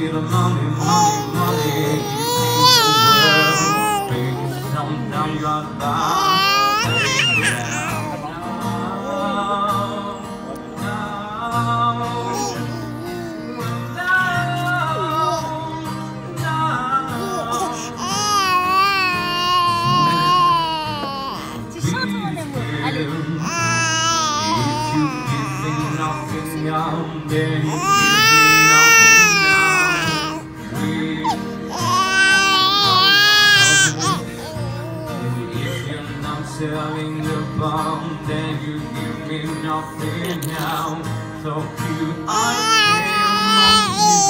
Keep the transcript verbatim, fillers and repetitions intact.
see the money, money, money. You think the world brings some down your back. Now, Tu chantes mon amour, allez. if you give me nothing young, then you give me nothing now. We and if you're not selling the bomb, then you give me nothing now. So you are